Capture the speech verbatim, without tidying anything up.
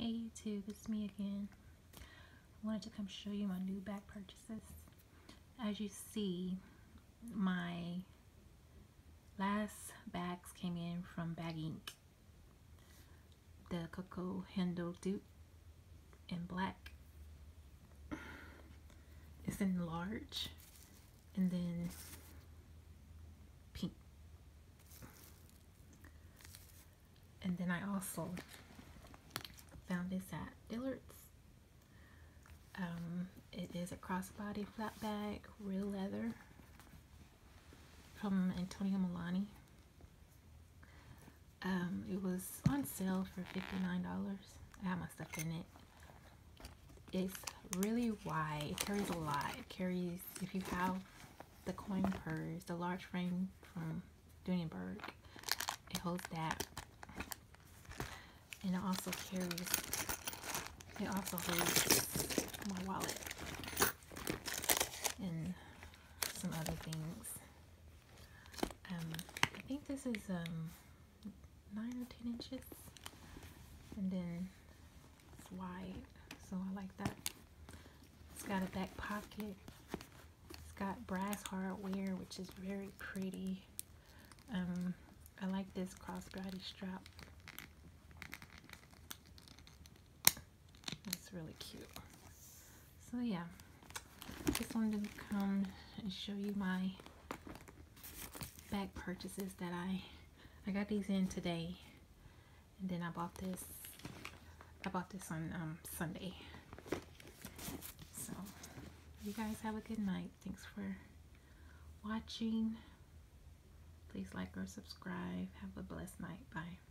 Hey YouTube, it's me again. I wanted to come show you my new bag purchases. As you see, my last bags came in from Baginc. The cocoa handle dupe in black. It's in large and then pink. And then I also found this at Dillards. Um, it is a crossbody flat bag, real leather, from Antonio Milani. Um, it was on sale for fifty-nine dollars. I have my stuff in it. It's really wide. It carries a lot. It carries, if you have the coin purse, the large frame from Dunenberg, it holds that. And it also carries, it also holds my wallet and some other things. Um, I think this is um, nine or ten inches, and then it's wide, so I like that. It's got a back pocket. It's got brass hardware, which is very pretty. Um, I like this crossbody strap. It's really cute. So yeah, just wanted to come and show you my bag purchases that I I got these in today, and then I bought this I bought this on um, Sunday. So you guys have a good night. Thanks for watching. Please like or subscribe. Have a blessed night. Bye.